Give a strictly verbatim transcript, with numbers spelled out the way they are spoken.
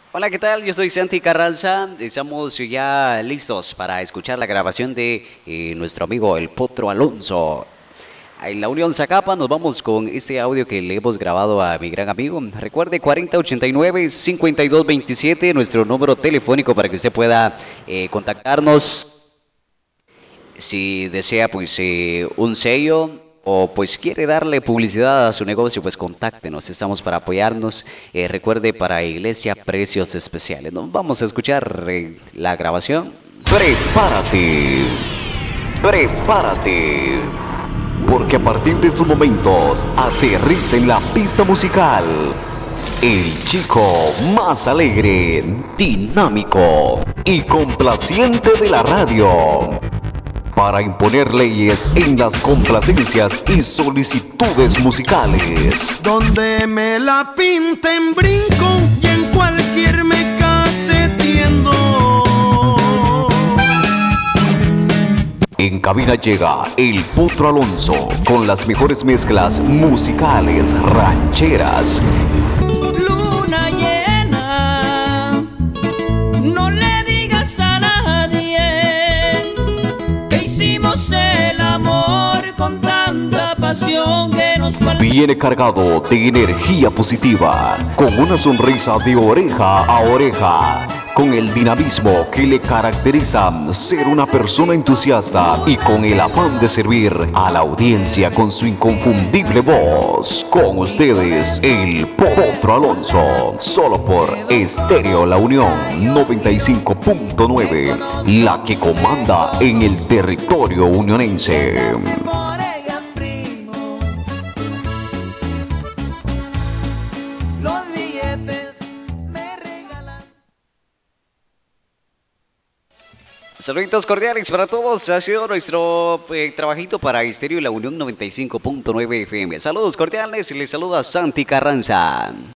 Hola, ¿qué tal? Yo soy Santi Carranza. Estamos ya listos para escuchar la grabación de eh, nuestro amigo el Potro Alonso. En la Unión Zacapa nos vamos con este audio que le hemos grabado a mi gran amigo. Recuerde cuarenta ochenta y nueve cincuenta y dos veintisiete, nuestro número telefónico para que usted pueda eh, contactarnos si desea pues eh, un sello o pues quiere darle publicidad a su negocio, pues contáctenos, estamos para apoyarnos. Eh, recuerde, para Iglesia, precios especiales. Nos vamos a escuchar eh, la grabación. Prepárate, prepárate, porque a partir de estos momentos aterriza en la pista musical el chico más alegre, dinámico y complaciente de la radio, para imponer leyes en las complacencias y solicitudes musicales. Donde me la pinten brinco y en cualquier mecate tiendo. En cabina llega el Potro Alonso con las mejores mezclas musicales rancheras. Luna llena, no le digas a nadie que hicimos el amor con tanta pasión que nos faltó. Viene cargado de energía positiva, con una sonrisa de oreja a oreja, con el dinamismo que le caracteriza, ser una persona entusiasta y con el afán de servir a la audiencia con su inconfundible voz. Con ustedes, el Potro Alonso, solo por Estéreo La Unión noventa y cinco punto nueve, la que comanda en el territorio unionense. Por ellas, primo, los billetes me regalan. Saluditos cordiales para todos. Ha sido nuestro eh, trabajito para Estéreo La Unión noventa y cinco punto nueve F M. Saludos cordiales y les saluda Santi Carranza.